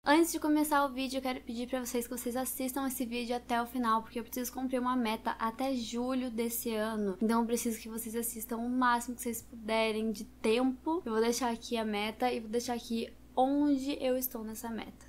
Antes de começar o vídeo, eu quero pedir pra vocês que vocês assistam esse vídeo até o final, porque eu preciso cumprir uma meta até julho desse ano. Então eu preciso que vocês assistam o máximo que vocês puderem de tempo. Eu vou deixar aqui a meta e vou deixar aqui onde eu estou nessa meta.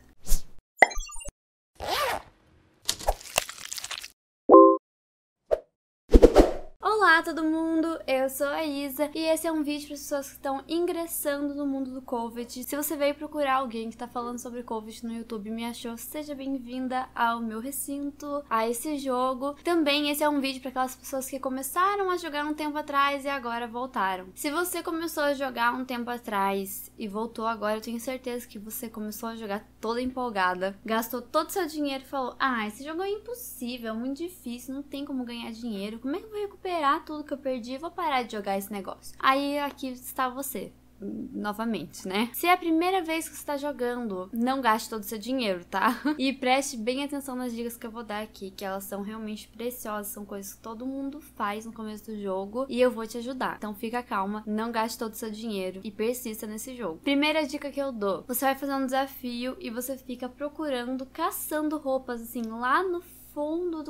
Olá todo mundo, eu sou a Isa e esse é um vídeo para as pessoas que estão ingressando no mundo do Covid. Se você veio procurar alguém que tá falando sobre Covid no YouTube e me achou, seja bem-vinda ao meu recinto, a esse jogo. Também esse é um vídeo para aquelas pessoas que começaram a jogar um tempo atrás e agora voltaram. Se você começou a jogar um tempo atrás e voltou agora, eu tenho certeza que você começou a jogar toda empolgada, gastou todo o seu dinheiro e falou: ah, esse jogo é impossível, é muito difícil, não tem como ganhar dinheiro, como é que eu vou recuperar tudo que eu perdi? Eu vou parar de jogar esse negócio. Aí aqui está você, novamente, né? Se é a primeira vez que você está jogando, não gaste todo o seu dinheiro, tá? E preste bem atenção nas dicas que eu vou dar aqui, que elas são realmente preciosas, são coisas que todo mundo faz no começo do jogo e eu vou te ajudar. Então fica calma, não gaste todo o seu dinheiro e persista nesse jogo. Primeira dica que eu dou: você vai fazer um desafio e você fica procurando, caçando roupas assim lá no fundo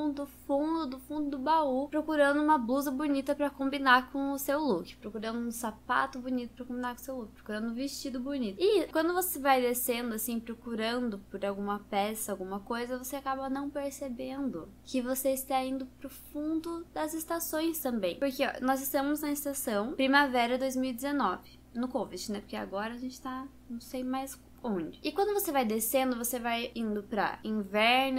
do baú, procurando uma blusa bonita pra combinar com o seu look, procurando um sapato bonito pra combinar com o seu look, procurando um vestido bonito. E quando você vai descendo assim, procurando por alguma peça, alguma coisa, você acaba não percebendo que você está indo pro fundo das estações também. Porque ó, nós estamos na estação Primavera 2019, no Covid, né? Porque agora a gente tá, não sei mais onde. E quando você vai descendo, você vai indo pra inverno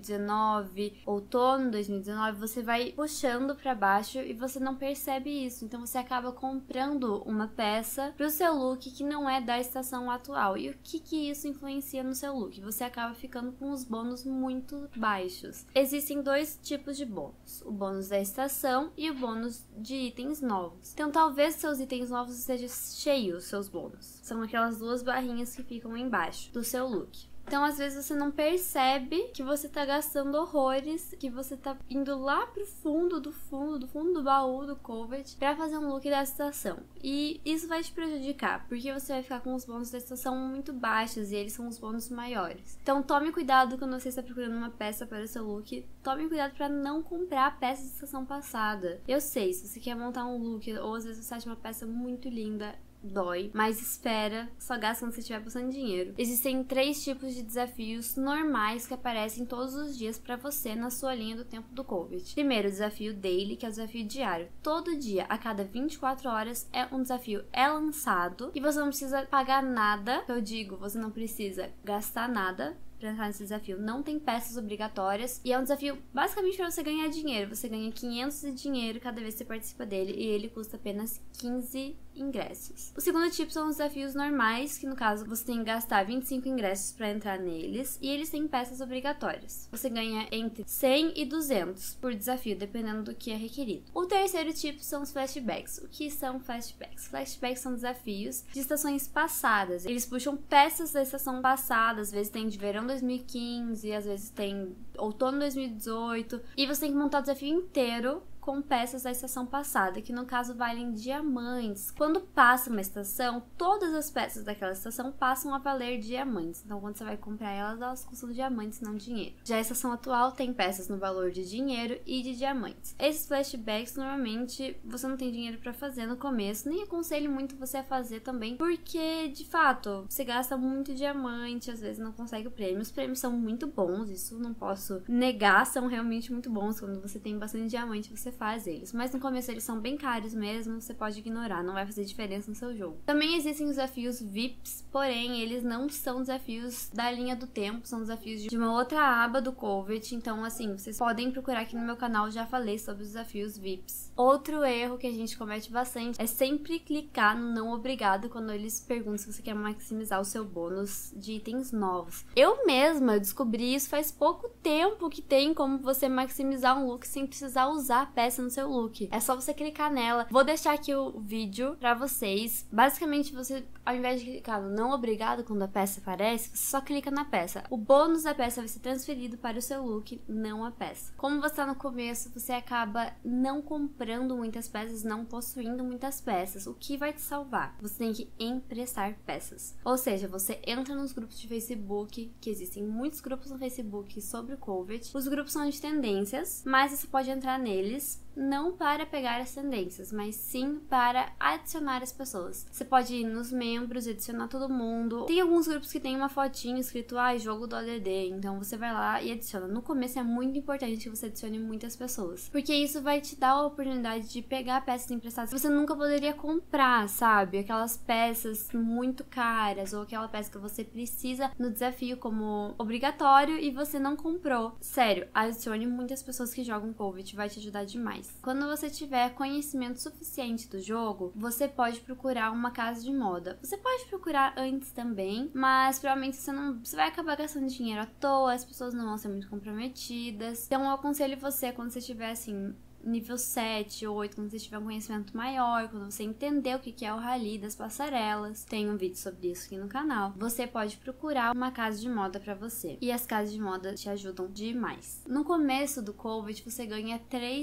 2019, outono 2019, você vai puxando pra baixo e você não percebe isso. Então você acaba comprando uma peça pro seu look que não é da estação atual. E o que isso influencia no seu look? Você acaba ficando com os bônus muito baixos. Existem dois tipos de bônus: o bônus da estação e o bônus de itens novos. Então talvez seus itens novos estejam cheios, seus bônus. São aquelas duas barrinhas que ficam embaixo do seu look. Então, às vezes, você não percebe que você tá gastando horrores, que você tá indo lá pro fundo do baú do Covid pra fazer um look da estação. E isso vai te prejudicar, porque você vai ficar com os bônus da estação muito baixos e eles são os bônus maiores. Então, tome cuidado quando você está procurando uma peça para o seu look. Tome cuidado pra não comprar peças da estação passada. Eu sei, se você quer montar um look, ou às vezes você acha uma peça muito linda, dói, mas espera, só gasta quando você estiver passando dinheiro. Existem 3 tipos de desafios normais que aparecem todos os dias pra você na sua linha do tempo do Covid. Primeiro, o desafio daily, que é o desafio diário. Todo dia, a cada 24 horas, um desafio é lançado e você não precisa pagar nada. Eu digo, você não precisa gastar nada pra entrar nesse desafio. Não tem peças obrigatórias e é um desafio basicamente pra você ganhar dinheiro. Você ganha 500 de dinheiro cada vez que você participa dele e ele custa apenas 15 ingressos. O segundo tipo são os desafios normais, que no caso você tem que gastar 25 ingressos pra entrar neles e eles têm peças obrigatórias. Você ganha entre 100 e 200 por desafio, dependendo do que é requerido. O terceiro tipo são os flashbacks. O que são flashbacks? Flashbacks são desafios de estações passadas. Eles puxam peças da estação passada, às vezes tem de verão 2015, às vezes tem outono 2018, e você tem que montar o desafio inteiro com peças da estação passada, que no caso valem diamantes. Quando passa uma estação, todas as peças daquela estação passam a valer diamantes. Então quando você vai comprar elas custam diamantes, não dinheiro. Já a estação atual tem peças no valor de dinheiro e de diamantes. Esses flashbacks, normalmente, você não tem dinheiro pra fazer no começo, nem aconselho muito você a fazer também, porque, de fato, você gasta muito diamante, às vezes não consegue o prêmio. Os prêmios são muito bons, isso não posso negar, são realmente muito bons. Quando você tem bastante diamante, você faz eles, mas no começo eles são bem caros mesmo, você pode ignorar, não vai fazer diferença no seu jogo. Também existem os desafios VIPs, porém eles não são desafios da linha do tempo, são desafios de uma outra aba do Covid, então assim, vocês podem procurar aqui no meu canal, já falei sobre os desafios VIPs. Outro erro que a gente comete bastante é sempre clicar no não obrigado quando eles perguntam se você quer maximizar o seu bônus de itens novos. Eu mesma descobri isso faz pouco tempo, que tem como você maximizar um look sem precisar usar peças peça no seu look. É só você clicar nela. Vou deixar aqui o vídeo pra vocês. Basicamente, você, ao invés de clicar no não obrigado quando a peça aparece, você só clica na peça. O bônus da peça vai ser transferido para o seu look, não a peça. Como você tá no começo, você acaba não comprando muitas peças, não possuindo muitas peças. O que vai te salvar? Você tem que emprestar peças. Ou seja, você entra nos grupos de Facebook, que existem muitos grupos no Facebook sobre o COVID. Os grupos são de tendências, mas você pode entrar neles não para pegar as tendências, mas sim para adicionar as pessoas. Você pode ir nos membros e adicionar todo mundo. Tem alguns grupos que tem uma fotinha escrito, jogo do ADD, então você vai lá e adiciona. No começo é muito importante que você adicione muitas pessoas, porque isso vai te dar a oportunidade de pegar peças emprestadas que você nunca poderia comprar, sabe? Aquelas peças muito caras, ou aquela peça que você precisa no desafio como obrigatório e você não comprou. Sério, adicione muitas pessoas que jogam COVID, vai te ajudar demais. Quando você tiver conhecimento suficiente do jogo, você pode procurar uma casa de moda. Você pode procurar antes também, mas provavelmente você vai acabar gastando dinheiro à toa, as pessoas não vão ser muito comprometidas. Então eu aconselho você, quando você tiver assim nível 7 ou 8, quando você tiver um conhecimento maior, quando você entender o que é o rally das passarelas, tem um vídeo sobre isso aqui no canal, você pode procurar uma casa de moda pra você. E as casas de moda te ajudam demais. No começo do COVID, você ganha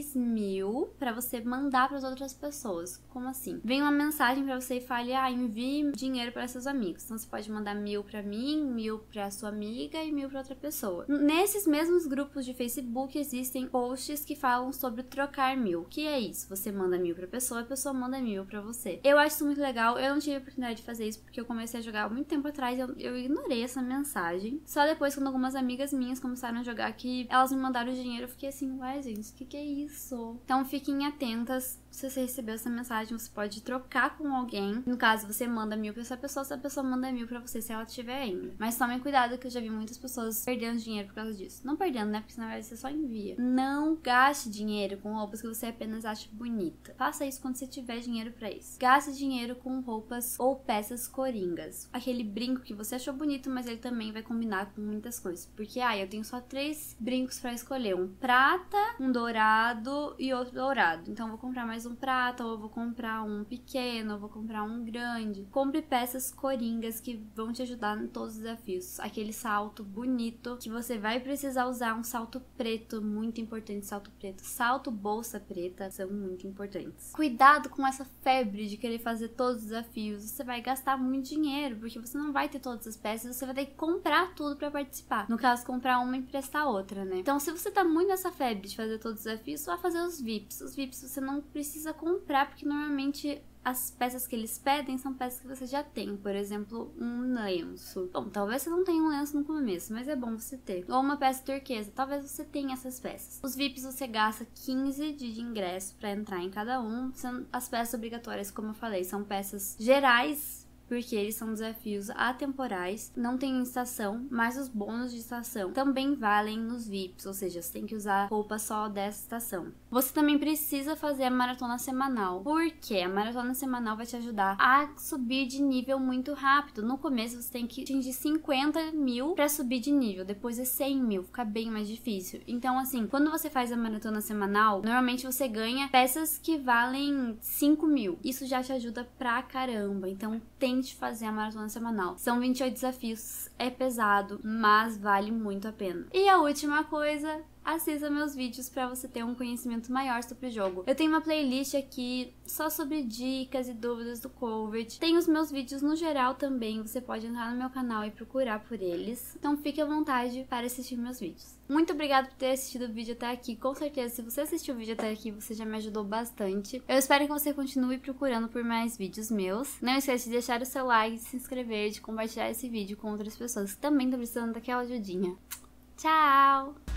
3.000 pra você mandar pras outras pessoas. Como assim? Vem uma mensagem pra você e fale, envie dinheiro para seus amigos. Então você pode mandar 1.000 pra mim, 1.000 pra sua amiga e 1.000 pra outra pessoa. Nesses mesmos grupos de Facebook existem posts que falam sobre trocar 1.000. O que é isso? Você manda 1.000 pra pessoa, a pessoa manda 1.000 pra você. Eu acho isso muito legal. Eu não tive a oportunidade de fazer isso porque eu comecei a jogar há muito tempo atrás. Eu ignorei essa mensagem. Só depois, quando algumas amigas minhas começaram a jogar, que elas me mandaram dinheiro, eu fiquei assim, ué, gente, o que é isso? Então fiquem atentas. Se você recebeu essa mensagem, você pode trocar com alguém. No caso, você manda 1.000 pra essa pessoa, se a pessoa manda 1.000 pra você, se ela tiver ainda. Mas tomem cuidado, que eu já vi muitas pessoas perdendo dinheiro por causa disso. Não perdendo, né? Porque na verdade você só envia. Não gaste dinheiro com roupas que você apenas acha bonita. Faça isso quando você tiver dinheiro pra isso. Gaste dinheiro com roupas ou peças coringas. Aquele brinco que você achou bonito, mas ele também vai combinar com muitas coisas. Porque, eu tenho só 3 brincos pra escolher. Um prata, um dourado e outro dourado. Então eu vou comprar mais um prata, ou eu vou comprar um pequeno, ou eu vou comprar um grande. Compre peças coringas que vão te ajudar em todos os desafios. Aquele salto bonito que você vai precisar usar, um salto preto, muito importante, salto preto. Salto bolsa preta são muito importantes. Cuidado com essa febre de querer fazer todos os desafios. Você vai gastar muito dinheiro, porque você não vai ter todas as peças, você vai ter que comprar tudo pra participar. No caso, comprar uma e emprestar outra, né? Então, se você tá muito nessa febre de fazer todos os desafios, você vai fazer os VIPs. Os VIPs você não precisa comprar, porque normalmente as peças que eles pedem são peças que você já tem. Por exemplo, um lenço. Bom, talvez você não tenha um lenço no começo, mas é bom você ter. Ou uma peça turquesa, talvez você tenha essas peças. Os VIPs você gasta 15 de ingresso pra entrar em cada um. As peças obrigatórias, como eu falei, são peças gerais, porque eles são desafios atemporais, não tem estação, mas os bônus de estação também valem nos VIPs, ou seja, você tem que usar roupa só dessa estação. Você também precisa fazer a maratona semanal, porque a maratona semanal vai te ajudar a subir de nível muito rápido. No começo você tem que atingir 50.000 para subir de nível, depois é 100.000, fica bem mais difícil. Então assim, quando você faz a maratona semanal, normalmente você ganha peças que valem 5.000. Isso já te ajuda pra caramba, então tente fazer a maratona semanal. São 28 desafios, é pesado, mas vale muito a pena. E a última coisa, assista meus vídeos para você ter um conhecimento maior sobre o jogo. Eu tenho uma playlist aqui só sobre dicas e dúvidas do COVID. Tem os meus vídeos no geral também, você pode entrar no meu canal e procurar por eles. Então fique à vontade para assistir meus vídeos. Muito obrigada por ter assistido o vídeo até aqui. Com certeza, se você assistiu o vídeo até aqui, você já me ajudou bastante. Eu espero que você continue procurando por mais vídeos meus. Não esqueça de deixar o seu like, de se inscrever, de compartilhar esse vídeo com outras pessoas que também estão precisando daquela ajudinha. Tchau!